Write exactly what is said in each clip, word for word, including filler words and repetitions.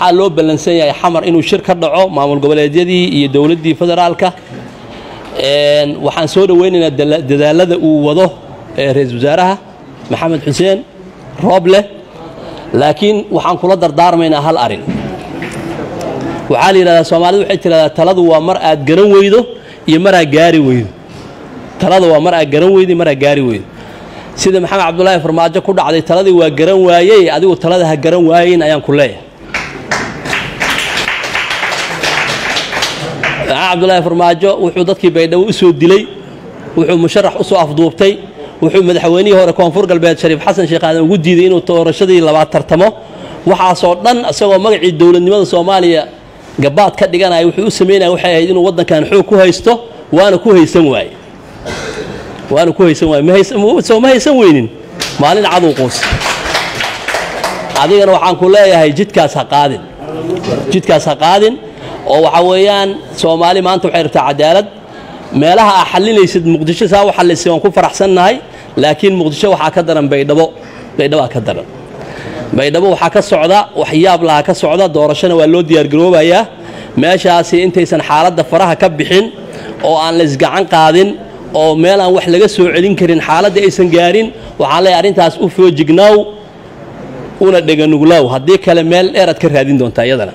waxaa loo balansan yahay xamar inuu shir ka dhaco maamul goboleedyadii iyo dawladdii federaalka waxaan soo dhaweynaynaa dadaalada uu wado ra'iisul wasaaraha maxamed xuseen rooble laakiin waxaan kula dardaarmaynaa hal arin waxaa la yidhahdaa soomaalidu waxay tiraahdaa taladu waa mar aad garan weydo iyo mar aad gaari weydo talada waa mar aad garan weydo mar aad gaari weydo sida maxamed cabdullaahi farmaajo ku dhacday taladii waa garan waayey adigu talada ha garan waayin ayaan ku leeyahay cabdullaahi farmaajo wuxuu dadkii baydhabo u soo dilay wuxuu musharax u soo afduubtay wuxuu madaxweynihii hore koonfur galbeed shariif xasan sheekh aadan ugu diiday inuu doorashadii labaad tartamo waxaasoo dhan isagoo magacii dowladnimada soomaaliya gabaad ka dhiganaya wuxuu u sameynaya waxay ahayd inuu waddankan xoog ku haysto waana ku haysan waaye waana ku haysan waaye soo ma haysan weynin maalin cadow quus adigana waxaan ku leeyahay jidkaas ha qaadin jidkaas ha qaadin oo waxa weeyaan Soomaali maanta waxay rabtaa cadaalad meelaha ah xalinaysid muqdisho saa waxa la isoo ku faraxsanahay laakiin muqdisho waxa ka daran baydhabo baydhabo ka daran baydhabo waxa ka socda waxyaab la ka socda doorashada waa loo diyaar garoobayaa meeshaasi intaysan xaaladda faraha ka bixin oo aan la isgacan qaadin oo meel aan wax laga soo celin karin xaaladda aysan gaarin waxa la arintaas u foojignaw una dhaganuglaw hadii kale meel dheerad ka raadin doontaa iyadana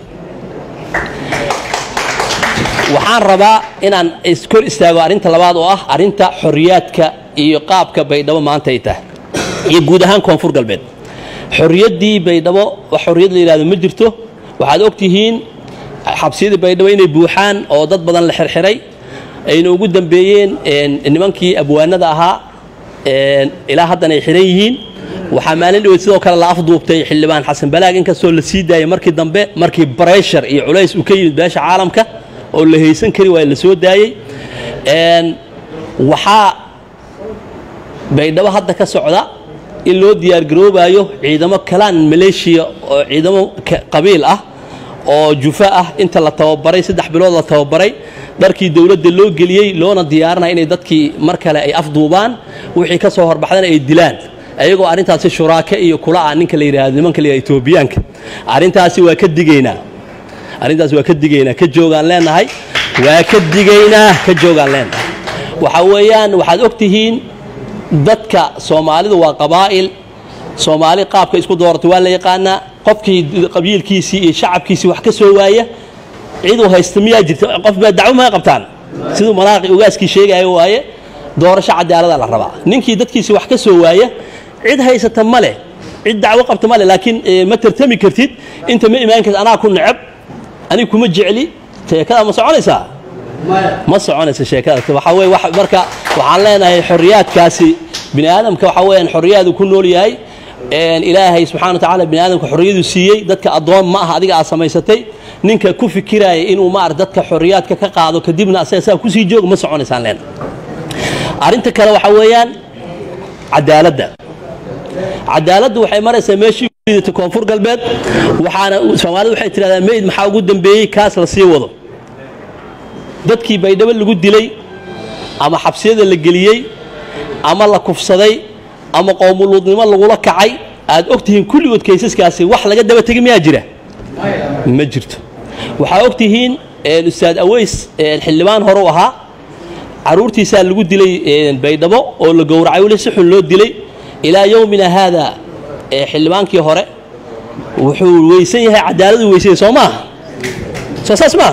waxaan rabaa inaan iskor istaago arinta labaad oo ah arinta xorriyadka iyo qaabka baydhabo maanta ay tahay iyo guud ahaan koonfur galbeed xorriyadii baydhabo wax xorriyad la yiraahdo ma jirto waxaad ogtihiin xabsiyada baydhabo inay buuxaan oo dad badan la xirxiray ayna ugu dambeeyeen nimankii abwaanada ahaa ilaa haddana ay xiran yihiin waxaa maalin dhow sidoo kale la afduubtay xildhibaan xasan balaag inkastoo la sii daayay markii dambe markii pressure iyo culays uu ka yimid beesha caalamka oo la haysan kari waa la soo daayay een waxa baydhabo hadda ka socda in loo diyaar garoobayo ciidamo kalaan Malaysia oo ciidamo qabiil ah oo jufa ah inta la tababaray saddex bilood la tababaray darkii dawladda loo geliyay loona diyaarnaa inay dadkii mar kale ay afduubaan wixii ka soo horbaxdana ay dilaan ayagoo arintaasi shuraaka iyo kula ah ninka la yiraahdo nimanka la Etoobiyaanka arintaasi waa ka digaynaa arintaas waa ka digaynaa ka joogan leenahay waa ka digaynaa ka joogan leenahay waxa weeyaan waxaad ogtihiin dadka Soomaalidu waa qabaa'il Soomaali qaabka isku doortay waa la yaqaana qofkii qabiilkiisii iyo shacabkiisii wax ka soo waaya cid uu haysto miyaa jirto qof ba dacwo ma qabtaan sidoo manaaqi ugaaskii sheegayo waaye doorasho cadaalad la rabaa ninkii dadkiisii wax ka soo waaya cid haysata male cid dacwo qabta male laakiin ma tartami kartid inta ma iimaankaas anaa ku nacab ani kuma jecli sheekada ma soconaysaa ma soconaysa sheekada waxa weey wax marka waxaan leenahay xorriyadkaasi bini aadamka waxa weeyaan xorriyadu ku nool yahay een ilaahay subhanahu wa ta'ala bini aadamka xorriyadu siiyay dadka adoon ma aha adiga aad samaysatay ninka ku fikiraya inuu maar dadka xorriyadka ka qaado kadibna asaga ku sii joogo ma soconaysaan leen arinta kale waxa weeyaan cadaaladda cadaaladdu waxay maraysaa meeshii ugu koonfur galbeed waxaana Soomaalidu waxay tiraahdaa meed maxaa ugu dambeeyay kaas la sii wado dadkii baydhabo lagu dilay ama xabsiyada la geliyay ama la kufsaday ama qoomuluudnimo lagu la kacay aad ogtihiin kulligood kaysaskaasi wax laga daba tagay ma jira ma jirto waxa ogtihiin ustaad Aways xildhibaan hore u ahaa caruurtiisa lagu dilay baydhabo oo la gowracay wali si xun loo dilay ilaa yawmina hada xildhibaankii hore wuxuu weysan yahay cadaalad weysan Soomaa soo saasma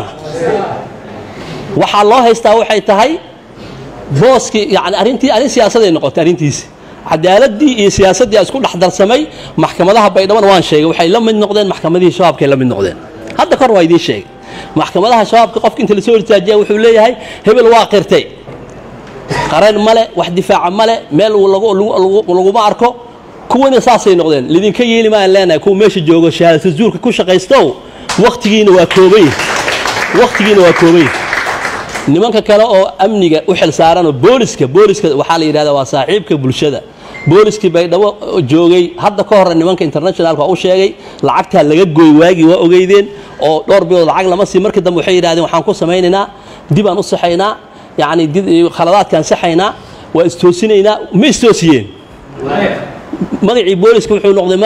waxa loo haystaa waxay tahay booski yaani arintii arin siyaasadeed noqotay arintiisa cadaaladii iyo siyaasadii isku dhaxdarsamay maxkamadaha baydhabo waan sheegay waxay la mid noqdeen maxkamadihii shabaabka la mid noqdeen hadda kor waa idin sheegay maxkamadaha shabaabka qofka inta la soo hortaajiyo wuxuu leeyahay hebel waa qirtay qaran male wax difaac male meel lagu lagu ma arko kuwana saasay noqdeen lidinka yeeli ma leenahay ku meesha joogo shahaadada zuurka ku shaqeysto waqtigiina waa koobay waqtigiina waa koobay nimanka kale oo amniga u xil saaran oo booliska booliska waxa la yiraahdaa waa saaxiibka bulshada booliskii baydhabo joogay hadda ka hor nimanka internationalka u sheegay lacagta laga gooy waagi waa ogeydeen oo dhowr bilood lacag lama sii markii dambe waxay yiraahdeen waxaan ku sameeynaa dib aan u saxaynaa yaani khaladaadkan saxaynaa waa istoosinayna ma istoosiyeen magacii booliska wuxuu noqday magac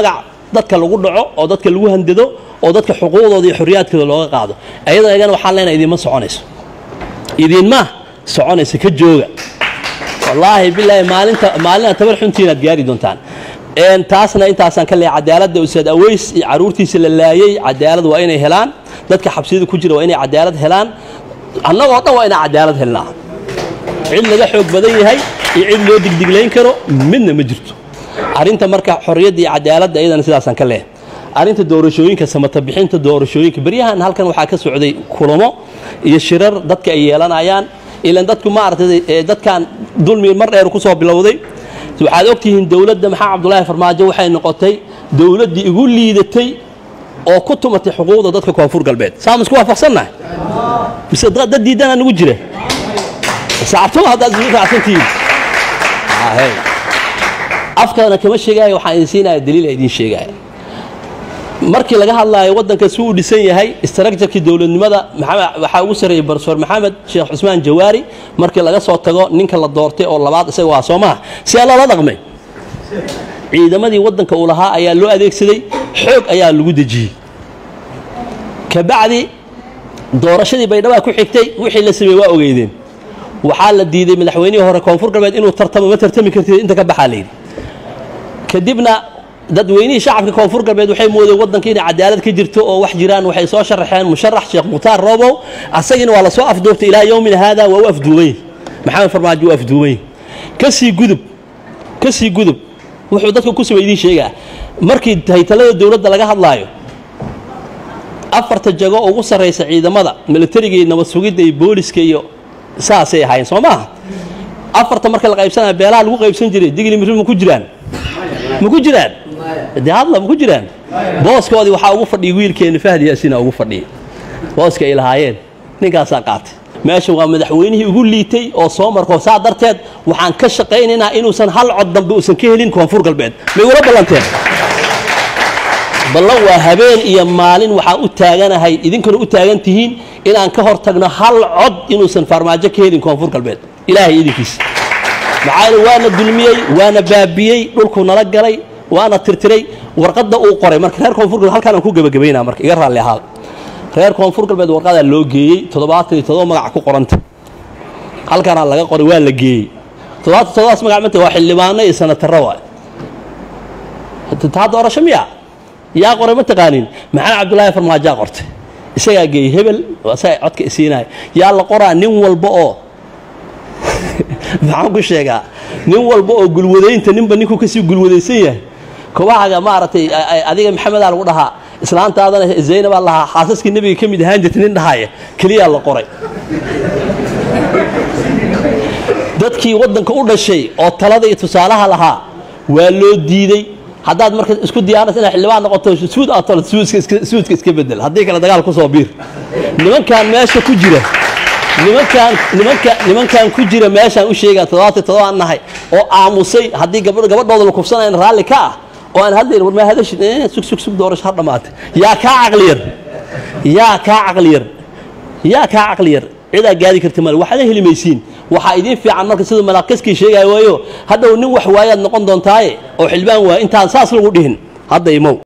dadka lagu dhaco oo dadka lagu handado oo dadka xuquuqdooda iyo xorriyaadkooda looga qaado ayada ayagana waxaan leenahay idinma soconayso idinma soconayso ka jooga wallaahi billaahi maalinta maalina tabar xuntiinaad gaari doontaan een taasna intaasaan ka leeyahay cadaaladda Ustaad Aweys iyo caruurtiisa la laayay cadaalad waa inay helaan dadka xabsiyada ku jira waa inay cadaalad helaan annagoo dhan waa inay cadaalad helnaa cid laga xoog badan yahay iyo cid loo digdiglayn karo midna ma jirto arinta marka xorriyadda iyo cadaaladda ayadana sidaasaan ka leeyahay arinta doorashooyinka samata bixinta doorashooyinka bariyahan halkan waxaa ka socday kulamo iyo shirar dadka ay yeelanayaan ilaan dadku ma aragtay dadkan dulmi mar dheer ku soo bilowday waxaad ogtihiin dawladda maxaa Cabdullaahi Farmaajo waxay noqotay dawladdii ugu liidatay oo ku tumatay xuquuqda dadka koonfur galbeed saam isku waafaqsanahay mise dad diidana nagu jira saacto hadaad isku raacsantiin hay afkana kama sheegay waxaan idin siinayaa daliil ay idin sheegay markii laga hadlaayo wadanka suu dhisan yahay istaraatiijiyadda dawladnimada maxamed waxa ugu sareeyay Barsoor Maxamed Sheekh Cusmaan Jawaari markii laga soo tago ninka la doortay oo labaad isaga waa Soomaa si alla la dhaqmay ciidamadii wadanka uu lahaa ayaa loo adeegsaday xoog ayaa lagu dajiyay ka bacdi doorashadii Baydhabo ku xigtay wixii la sameeyay waa ogeydeen waxa la diiday madaxweynihii hore koonfur galbeed inuu tartamo ma tartami kartid inta ka baxaleeyay kadibna dadweynihii shacabka koonfur galbeed waxay moodeen wadanka in cadaalad ka jirto oo wax jiraan waxay soo sharaxeen musharax Sheekh Muxtaar Roobow asagina waa la soo afduubtay ilaa yoomina hada waa afduubay maxamed Farmaajo afduubay kasi gudub kasi gudub wuxuu dadku ku sameeyay sheegaa markii hay'adaha dawladda laga hadlaayo afarta jago ugu sareysa ciidamada militariga iyo nabad sugidda iyo booliska iyo saasay ahayn Soomaa afarta marka la qaybsanayo beelaha lagu qaybsan jiray digli mirimo ku jiraan ma ku jiraan de hadla ma ku jiraan booskoodi waxa ugu fadhiyay wiilkeena Fahdi Yaasiin ugu fadhiyay booska ay lahaayeen ninkaas qaatay meesha waa madaxweynihii ugu liitay oo soo markoo saa darteed waxaan ka shaqeynaynaa inuusan hal cod dambe uusan ka helin koonfur galbeed ma wala balanteen ballan waa habeen iyo maalin waxa u taaganahay idinkuna u taagan tihiin inaan ka hor tagno hal cod inuusan Farmaajo ka helin koonfur galbeed ilaahay idinkiis maxaa waana dulmiyay waana baabiyay dhulku nala galay waana tirtiray warqadda uu qoray marka reer koonfur galbeed halkaan ku gabagabeynaa marka iga raali ahaal reer koonfur galbeed warqada loo geeyay toddobaatan iyo toddoba magac ku qoranta halkaan laga qoray waa la geeyay toddobaatan iyo toddoba magac manta waa xildhibaano iyo senatarro waa taa doorasho miya yaa qoray ma taqaanin maxamed Cabdullaahi Farmaajo qortay isaga geeyay hebel waxa codka isiinay yaa la qoraa nin walba oo maxaan ku sheegaa nin walba oo gulwadeynta ninba ninku ka sii gulwadeysan yahay koobaha ma aragtay adiga Maxamed lagu dhahaa islaantaadana Zaynab Allah xaasaskii nabiga kamid ahaan jirtay nin dhahaye kaliya la qoray dadkii wadanka u dhashay oo talada iyo tusaalaha lahaa waa loo diiday haddaad marka isku diyaarsan inaad xildhibaan noqoto suud aad tolo suudka iska bedel haddii kale dagaal ku soo biir nimankan meesha ku jira nimankan nimanka nimankan ku jira meeshan u sheegaa toddobaatan iyo toddoba nahay oo aamusay hadii gabadh gabadhooda la kufsanayeen raali ka ah oo aan hadleen war ma hadashid ee sug sug sug doorasho har dhamaatay yaa ka aqliyar yaa ka aqliyar yaa ka aqliyar cida gaari kartay mal waxa la helimaysiin waxa idin fiican marka sida malaaqiskii sheegay waayo hadda nin wax waayaad noqon doontaaye oo xilbaan waa intaan saas lagu dhihin hadda imo